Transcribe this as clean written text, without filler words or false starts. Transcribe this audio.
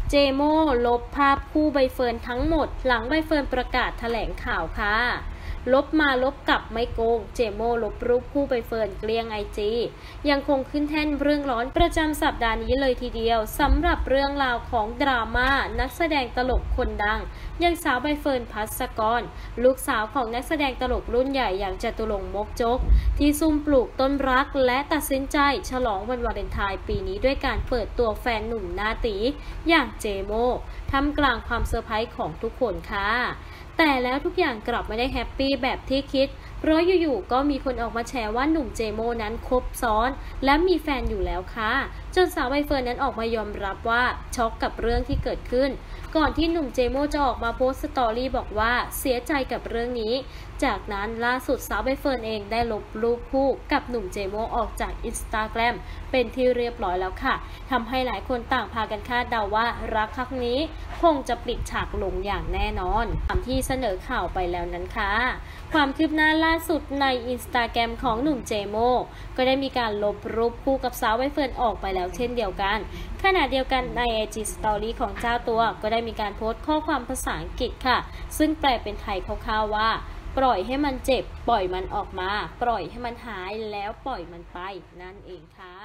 เจโมลบภาพคู่ใบเฟิร์นทั้งหมดหลังใบเฟิร์นประกาศแถลงข่าวค่ะลบมาลบกลับไม่โกงเจโมลบรูปคู่ใบเฟิร์นเกลี้ยงIGยังคงขึ้นแท่นเรื่องร้อนประจำสัปดาห์นี้เลยทีเดียวสำหรับเรื่องราวของดราม่านักแสดงตลกคนดังอย่างสาวใบเฟิร์นภัสกรลูกสาวของนักแสดงตลกรุ่นใหญ่อย่างจตุรงค์มกจกที่ซุ่มปลูกต้นรักและตัดสินใจฉลองวันวาเลนไทน์ปีนี้ด้วยการเปิดตัวแฟนหนุ่มหน้าตีอย่างเจโมท่ามกลางความเซอร์ไพรส์ของทุกคนค่ะแต่แล้วทุกอย่างกลับไม่ได้แฮปปี้แบบที่คิดเพราะอยู่ๆก็มีคนออกมาแชร์ว่าหนุ่มเจโมนั้นคบซ้อนและมีแฟนอยู่แล้วค่ะจนสาวใบเฟิร์นนั้นออกมายอมรับว่าช็อกกับเรื่องที่เกิดขึ้นก่อนที่หนุ่มเจโมจะออกมาโพสต์สตอรี่บอกว่าเสียใจกับเรื่องนี้จากนั้นล่าสุดสาวใบเฟิร์นเองได้ลบรูปคู่กับหนุ่มเจโมออกจาก Instagram เป็นที่เรียบร้อยแล้วค่ะทำให้หลายคนต่างพากันคาดเดาว่ารักครั้งนี้คงจะปลิดฉากลงอย่างแน่นอนตามที่เสนอข่าวไปแล้วนั้นค่ะความคืบหน้าล่าสุดใน Instagram ของหนุ่มเจโมก็ได้มีการลบรูปคู่กับสาวใบเฟิร์นออกไปแล้วเช่นเดียวกันขณะเดียวกันใน IG Story ของเจ้าตัวก็ได้มีการโพสต์ข้อความภาษาอังกฤษค่ะซึ่งแปลเป็นไทยคร่าวๆว่าปล่อยให้มันเจ็บปล่อยมันออกมาปล่อยให้มันหายแล้วปล่อยมันไปนั่นเองค่ะ